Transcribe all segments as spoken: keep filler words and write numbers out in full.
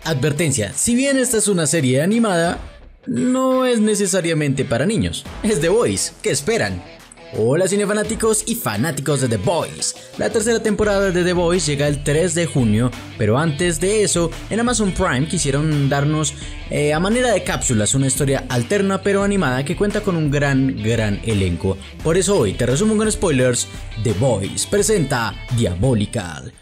Advertencia, si bien esta es una serie animada, no es necesariamente para niños. Es The Boys, ¿qué esperan? Hola cinefanáticos y fanáticos de The Boys. La tercera temporada de The Boys llega el tres de junio, pero antes de eso, en Amazon Prime quisieron darnos eh, a manera de cápsulas una historia alterna pero animada que cuenta con un gran, gran elenco. Por eso hoy te resumo con spoilers. The Boys presenta Diabolical.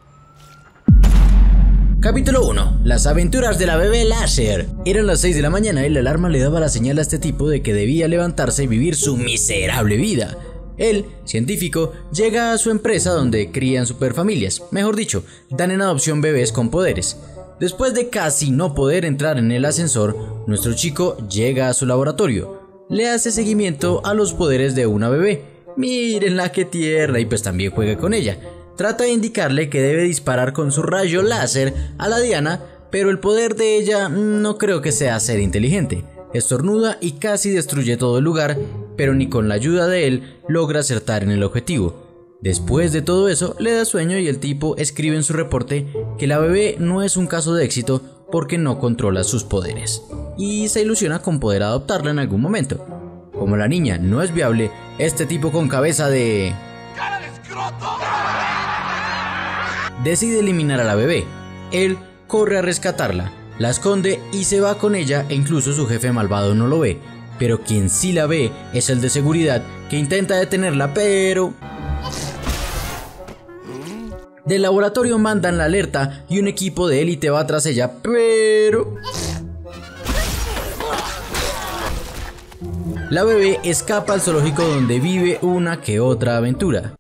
Capítulo uno. Las aventuras de la bebé láser. Eran las seis de la mañana y la alarma le daba la señal a este tipo de que debía levantarse y vivir su miserable vida. El científico llega a su empresa donde crían superfamilias, mejor dicho, dan en adopción bebés con poderes. Después de casi no poder entrar en el ascensor, nuestro chico llega a su laboratorio. Le hace seguimiento a los poderes de una bebé. Mírenla qué tierna, y pues también juega con ella. Trata de indicarle que debe disparar con su rayo láser a la Diana, pero el poder de ella no creo que sea ser inteligente. Estornuda y casi destruye todo el lugar, pero ni con la ayuda de él logra acertar en el objetivo. Después de todo eso, le da sueño y el tipo escribe en su reporte que la bebé no es un caso de éxito porque no controla sus poderes, y se ilusiona con poder adoptarla en algún momento. Como la niña no es viable, este tipo con cabeza de... ¡cara de escroto! Decide eliminar a la bebé. Él corre a rescatarla, la esconde y se va con ella, e incluso su jefe malvado no lo ve. Pero quien sí la ve es el de seguridad, que intenta detenerla, pero... Del laboratorio mandan la alerta y un equipo de élite va tras ella, pero... La bebé escapa al zoológico donde vive una que otra aventura.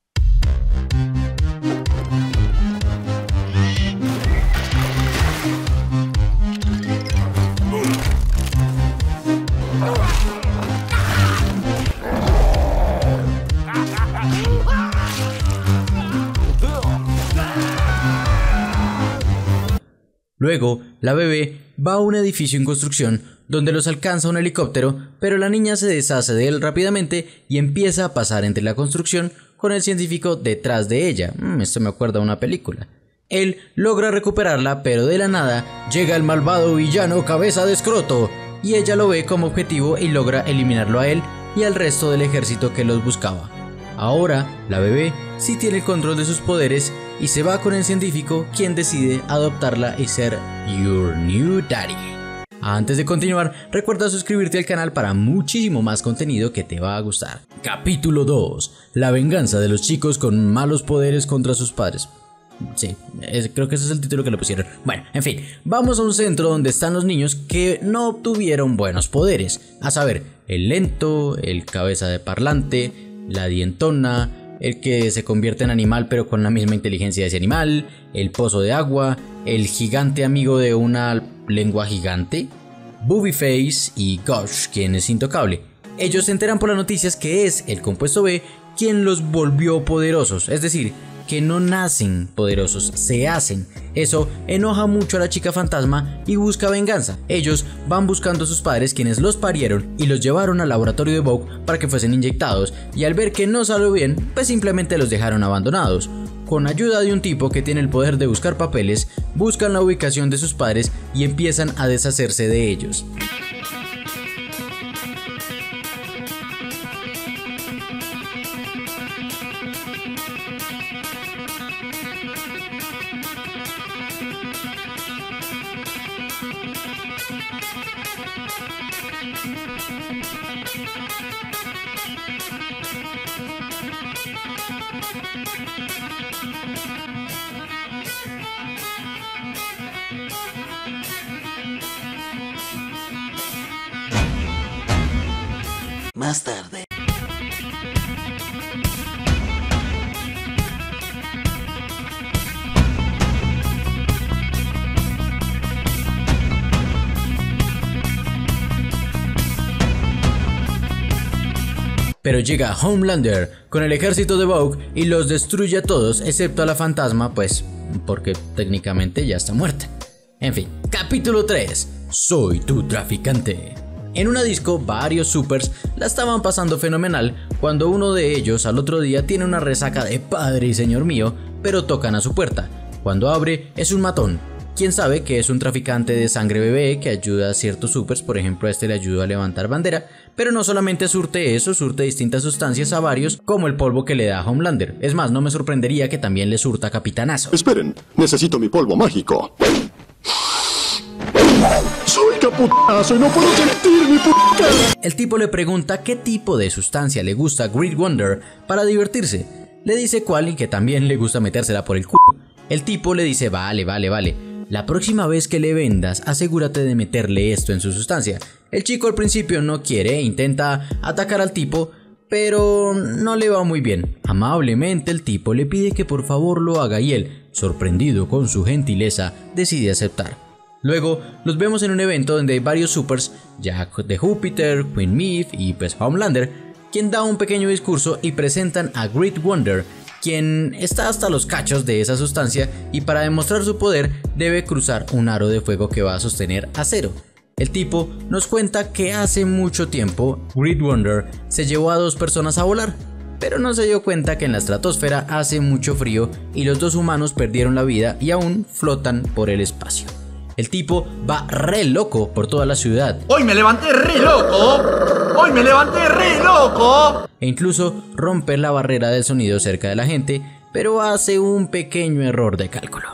Luego, la bebé va a un edificio en construcción donde los alcanza un helicóptero, pero la niña se deshace de él rápidamente y empieza a pasar entre la construcción con el científico detrás de ella. Mm, esto me acuerda a una película. Él logra recuperarla, pero de la nada llega el malvado villano Cabeza de Escroto, y ella lo ve como objetivo y logra eliminarlo a él y al resto del ejército que los buscaba. Ahora, la bebé sí tiene el control de sus poderes y se va con el científico, quien decide adoptarla y ser Your New Daddy. Antes de continuar, recuerda suscribirte al canal para muchísimo más contenido que te va a gustar. Capítulo dos. La venganza de los chicos con malos poderes contra sus padres. Sí, es, creo que ese es el título que le pusieron. Bueno, en fin, vamos a un centro donde están los niños que no obtuvieron buenos poderes. A saber, el lento, el cabeza de parlante, la dientona, el que se convierte en animal pero con la misma inteligencia de ese animal, el pozo de agua, el gigante amigo de una lengua gigante, Boobyface y Gosh, quien es intocable. Ellos se enteran por las noticias que es el compuesto B quien los volvió poderosos, es decir, que no nacen poderosos, se hacen. Eso enoja mucho a la chica fantasma y busca venganza. Ellos van buscando a sus padres, quienes los parieron y los llevaron al laboratorio de Vogue para que fuesen inyectados, y al ver que no salió bien, pues simplemente los dejaron abandonados. Con ayuda de un tipo que tiene el poder de buscar papeles, buscan la ubicación de sus padres y empiezan a deshacerse de ellos. Más tarde. Pero llega Homelander con el ejército de Vogue y los destruye a todos excepto a la fantasma, pues porque técnicamente ya está muerta. En fin, capítulo tres. Soy tu traficante. En una disco, varios supers la estaban pasando fenomenal cuando uno de ellos al otro día tiene una resaca de padre y señor mío, pero tocan a su puerta. Cuando abre es un matón. quien sabe que es un traficante de sangre bebé que ayuda a ciertos supers, por ejemplo a este le ayudó a levantar bandera, pero no solamente surte eso, surte distintas sustancias a varios, como el polvo que le da a Homelander. Es más, no me sorprendería que también le surta a Capitanazo. Esperen, necesito mi polvo mágico. Soy Capitanazo y no puedo sentir mi puta. El tipo le pregunta qué tipo de sustancia le gusta a Greed Wonder para divertirse. Le dice cuál y que también le gusta metérsela por el culo. El tipo le dice vale, vale, vale. La próxima vez que le vendas, asegúrate de meterle esto en su sustancia. El chico al principio no quiere, intenta atacar al tipo, pero no le va muy bien. Amablemente el tipo le pide que por favor lo haga y él, sorprendido con su gentileza, decide aceptar. Luego los vemos en un evento donde hay varios supers, Jack de Júpiter, Queen Maeve y pues Homelander, quien da un pequeño discurso y presentan a Greed Wonder, quien está hasta los cachos de esa sustancia y para demostrar su poder debe cruzar un aro de fuego que va a sostener acero. El tipo nos cuenta que hace mucho tiempo Greed Wonder se llevó a dos personas a volar, pero no se dio cuenta que en la estratosfera hace mucho frío y los dos humanos perdieron la vida y aún flotan por el espacio. El tipo va re loco por toda la ciudad. ¡Hoy me levanté re loco! ¡Hoy me levanté re loco! E incluso rompe la barrera del sonido cerca de la gente, pero hace un pequeño error de cálculo.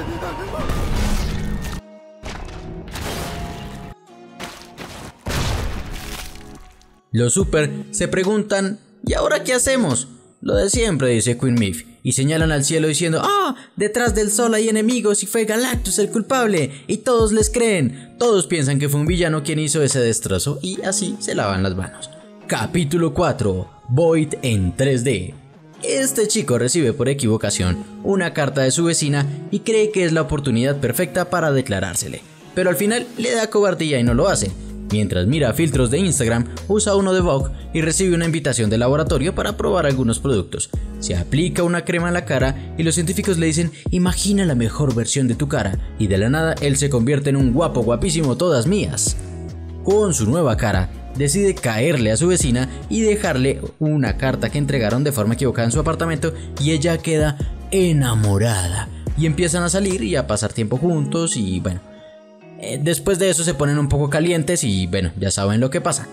Los super se preguntan, ¿y ahora qué hacemos? Lo de siempre, dice Queen Maeve, y señalan al cielo diciendo, ¡ah! Detrás del sol hay enemigos y fue Galactus el culpable, y todos les creen. Todos piensan que fue un villano quien hizo ese destrozo, y así se lavan las manos. Capítulo cuatro. Void en tres D. Este chico recibe por equivocación una carta de su vecina y cree que es la oportunidad perfecta para declarársele, pero al final le da cobardía y no lo hace. Mientras mira filtros de Instagram, usa uno de Vogue y recibe una invitación del laboratorio para probar algunos productos. Se aplica una crema en la cara y los científicos le dicen, imagina la mejor versión de tu cara, y de la nada él se convierte en un guapo guapísimo todas mías. Con su nueva cara, decide caerle a su vecina y dejarle una carta que entregaron de forma equivocada en su apartamento y ella queda enamorada y empiezan a salir y a pasar tiempo juntos y bueno. Después de eso se ponen un poco calientes y bueno, ya saben lo que pasa.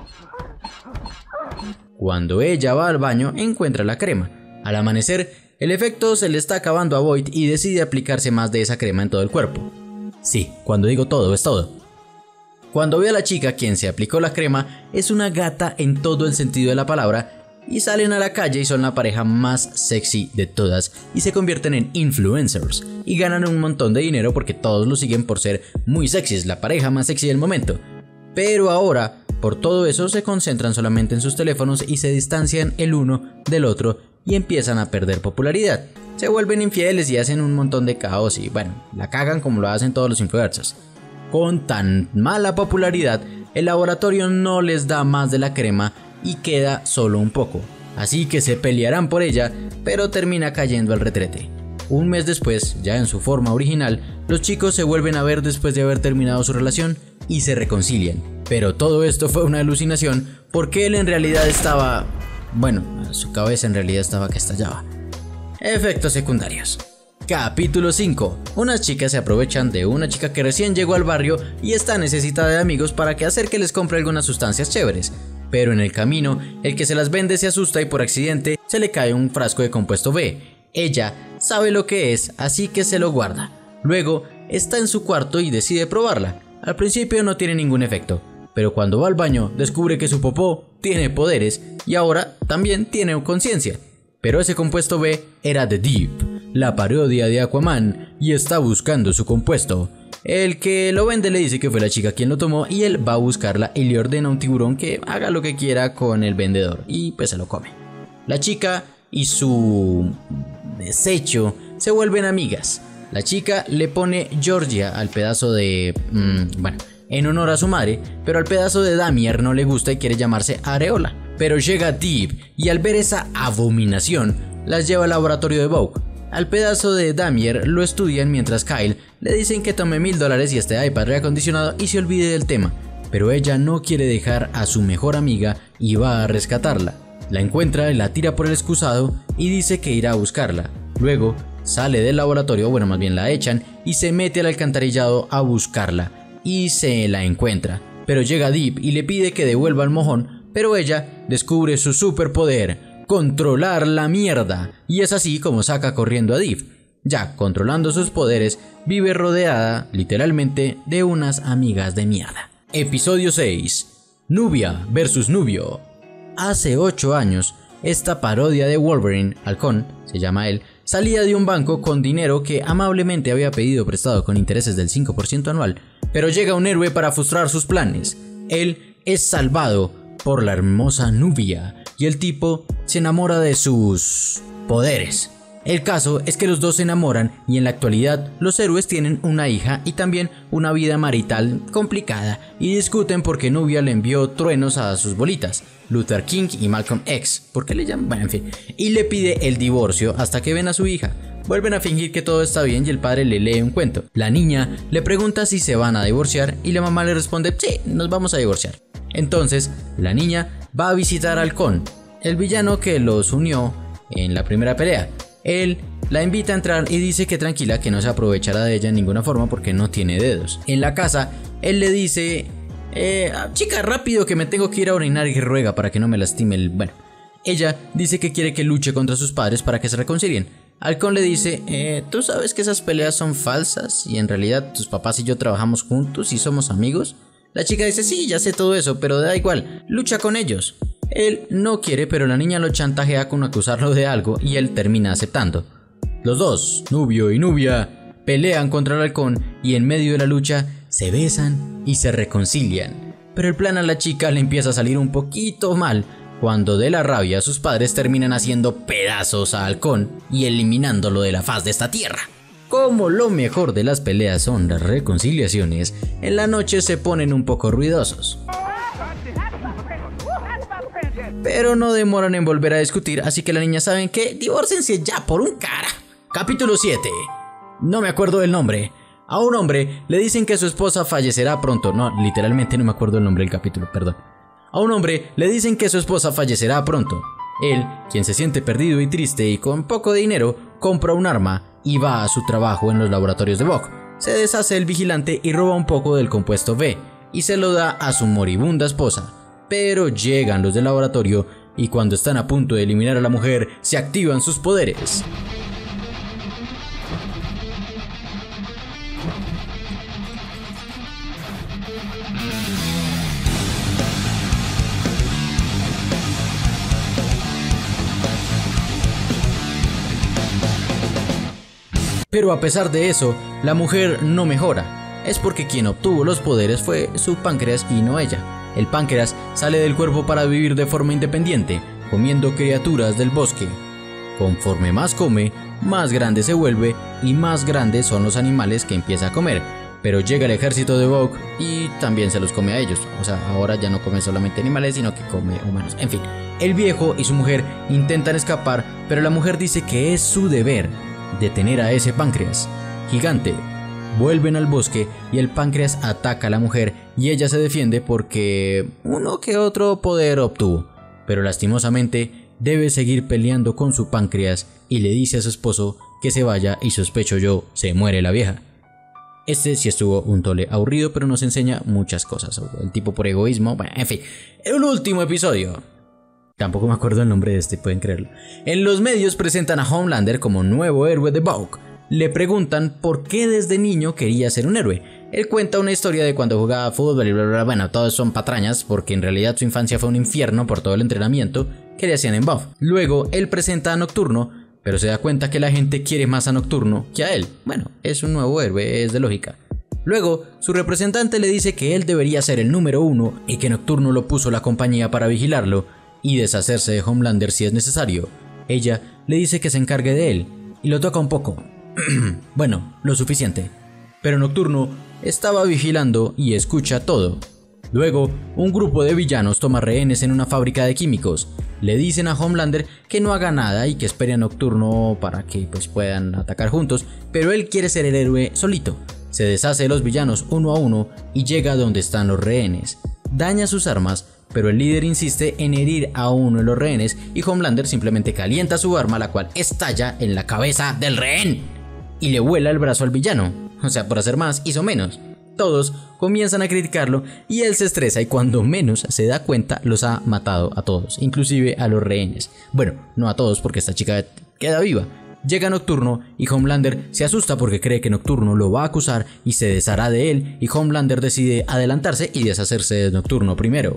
Cuando ella va al baño encuentra la crema. Al amanecer, el efecto se le está acabando a Void y decide aplicarse más de esa crema en todo el cuerpo. Sí, cuando digo todo es todo. Cuando ve a la chica quien se aplicó la crema, es una gata en todo el sentido de la palabra y salen a la calle y son la pareja más sexy de todas y se convierten en influencers y ganan un montón de dinero porque todos lo siguen por ser muy sexys, la pareja más sexy del momento. Pero ahora, por todo eso, se concentran solamente en sus teléfonos y se distancian el uno del otro y empiezan a perder popularidad. Se vuelven infieles y hacen un montón de caos y bueno, la cagan como lo hacen todos los influencers. Con tan mala popularidad, el laboratorio no les da más de la crema y queda solo un poco, así que se pelearán por ella, pero termina cayendo al retrete. Un mes después, ya en su forma original, los chicos se vuelven a ver después de haber terminado su relación y se reconcilian. Pero todo esto fue una alucinación porque él en realidad estaba... bueno, su cabeza en realidad estaba que estallaba. Efectos secundarios. Capítulo cinco. Unas chicas se aprovechan de una chica que recién llegó al barrio y está necesitada de amigos para que hacer que les compre algunas sustancias chéveres. Pero en el camino, el que se las vende se asusta y por accidente se le cae un frasco de compuesto B. Ella sabe lo que es, así que se lo guarda. Luego, está en su cuarto y decide probarla. Al principio no tiene ningún efecto, pero cuando va al baño descubre que su popó tiene poderes y ahora también tiene conciencia. Pero ese compuesto B era The Deep, la parodia de Aquaman, y está buscando su compuesto. El que lo vende le dice que fue la chica quien lo tomó y él va a buscarla y le ordena a un tiburón que haga lo que quiera con el vendedor y pues se lo come. La chica y su desecho se vuelven amigas. La chica le pone Georgia al pedazo de... Mmm, bueno, en honor a su madre, pero al pedazo de Damier no le gusta y quiere llamarse Areola. Pero llega Deep y al ver esa abominación las lleva al laboratorio de Vogue. Al pedazo de Damier lo estudian mientras Kyle le dicen que tome mil dólares y este iPad reacondicionado y se olvide del tema, pero ella no quiere dejar a su mejor amiga y va a rescatarla. La encuentra y la tira por el excusado y dice que irá a buscarla. Luego sale del laboratorio, bueno, más bien la echan, y se mete al alcantarillado a buscarla, y se la encuentra. Pero llega Deep y le pide que devuelva el mojón, pero ella descubre su superpoder, controlar la mierda, y es así como saca corriendo a Deep. Ya controlando sus poderes, vive rodeada, literalmente, de unas amigas de mierda. Episodio seis. Nubia versus Nubio. Hace ocho años, esta parodia de Wolverine, Halcón, se llama él, salía de un banco con dinero que amablemente había pedido prestado con intereses del cinco por ciento anual, pero llega un héroe para frustrar sus planes. Él es salvado por la hermosa Nubia y el tipo se enamora de sus poderes. El caso es que los dos se enamoran y en la actualidad los héroes tienen una hija y también una vida marital complicada y discuten porque Nubia le envió truenos a sus bolitas, Luther King y Malcolm X, ¿por qué le llaman? Bueno, en fin, y le pide el divorcio hasta que ven a su hija. Vuelven a fingir que todo está bien y el padre le lee un cuento. La niña le pregunta si se van a divorciar y la mamá le responde, sí, nos vamos a divorciar. Entonces, la niña va a visitar a Halcón, el villano que los unió en la primera pelea. Él la invita a entrar y dice que tranquila, que no se aprovechará de ella en ninguna forma porque no tiene dedos. En la casa, él le dice, eh, chica, rápido que me tengo que ir a orinar, y ruega para que no me lastime el... Bueno, ella dice que quiere que luche contra sus padres para que se reconcilien. Halcón le dice, eh, tú sabes que esas peleas son falsas y en realidad tus papás y yo trabajamos juntos y somos amigos. La chica dice, sí, ya sé todo eso, pero da igual, lucha con ellos. Él no quiere, pero la niña lo chantajea con acusarlo de algo y él termina aceptando. Los dos, Nubio y Nubia, pelean contra el halcón y en medio de la lucha se besan y se reconcilian. Pero el plan a la chica le empieza a salir un poquito mal cuando de la rabia sus padres terminan haciendo pedazos a Halcón y eliminándolo de la faz de esta tierra. Como lo mejor de las peleas son las reconciliaciones, en la noche se ponen un poco ruidosos. Pero no demoran en volver a discutir, así que la niña saben que divórcense ya por un cara. Capítulo siete. No me acuerdo del nombre. A un hombre le dicen que su esposa fallecerá pronto. No, literalmente no me acuerdo el nombre del capítulo, perdón. A un hombre le dicen que su esposa fallecerá pronto. Él, quien se siente perdido y triste y con poco dinero, compra un arma y va a su trabajo en los laboratorios de Bug. Se deshace el vigilante y roba un poco del compuesto B y se lo da a su moribunda esposa. Pero llegan los del laboratorio y cuando están a punto de eliminar a la mujer, se activan sus poderes. Pero a pesar de eso, la mujer no mejora. Es porque quien obtuvo los poderes fue su páncreas y no ella. El páncreas sale del cuerpo para vivir de forma independiente, comiendo criaturas del bosque. Conforme más come, más grande se vuelve y más grandes son los animales que empieza a comer. Pero llega el ejército de Bug y también se los come a ellos. O sea, ahora ya no come solamente animales, sino que come humanos. En fin, el viejo y su mujer intentan escapar, pero la mujer dice que es su deber detener a ese páncreas gigante. Vuelven al bosque y el páncreas ataca a la mujer y ella se defiende porque uno que otro poder obtuvo, pero lastimosamente debe seguir peleando con su páncreas y le dice a su esposo que se vaya y sospecho yo, se muere la vieja. Este sí estuvo un tole aburrido, pero nos enseña muchas cosas, el tipo por egoísmo, bueno, en fin. El último episodio. Tampoco me acuerdo el nombre de este, pueden creerlo. En los medios presentan a Homelander como nuevo héroe de Bug. Le preguntan por qué desde niño quería ser un héroe. Él cuenta una historia de cuando jugaba fútbol y bla bla bla. Bueno, todos son patrañas porque en realidad su infancia fue un infierno por todo el entrenamiento que le hacían en Buff. Luego él presenta a Nocturno, pero se da cuenta que la gente quiere más a Nocturno que a él. Bueno, es un nuevo héroe, es de lógica. Luego, su representante le dice que él debería ser el número uno y que Nocturno lo puso la compañía para vigilarlo y deshacerse de Homelander si es necesario. Ella le dice que se encargue de él y lo toca un poco. Bueno, lo suficiente. Pero Nocturno estaba vigilando y escucha todo. Luego, un grupo de villanos toma rehenes en una fábrica de químicos. Le dicen a Homelander que no haga nada y que espere a Nocturno para que pues puedan atacar juntos, pero él quiere ser el héroe solito. Se deshace de los villanos uno a uno y llega a donde están los rehenes. Daña sus armas, pero el líder insiste en herir a uno de los rehenes y Homelander simplemente calienta su arma, la cual estalla en la cabeza del rehén y le vuela el brazo al villano. O sea, por hacer más hizo menos. Todos comienzan a criticarlo y él se estresa y cuando menos se da cuenta los ha matado a todos, inclusive a los rehenes. Bueno, no a todos porque esta chica queda viva. Llega Nocturno y Homelander se asusta porque cree que Nocturno lo va a acusar y se deshará de él, y Homelander decide adelantarse y deshacerse de Nocturno primero.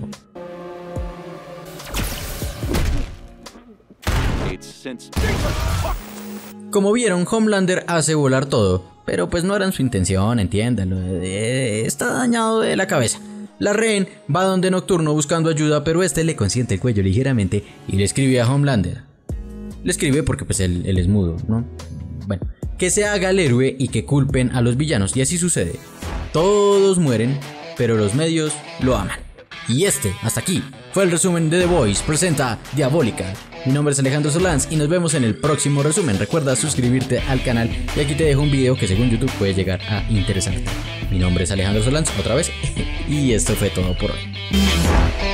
Como vieron, Homelander hace volar todo, pero pues no era en su intención, entiéndalo, está dañado de la cabeza. La rehén va donde Nocturno buscando ayuda, pero este le consiente el cuello ligeramente y le escribe a Homelander. Le escribe porque pues él, él es mudo, ¿no? Bueno, que se haga el héroe y que culpen a los villanos, y así sucede. Todos mueren, pero los medios lo aman. Y este, hasta aquí, fue el resumen de The Voice presenta Diabólica. Mi nombre es Alejandro Solans y nos vemos en el próximo resumen. Recuerda suscribirte al canal y aquí te dejo un video que según YouTube puede llegar a interesarte. Mi nombre es Alejandro Solans, otra vez, y esto fue todo por hoy.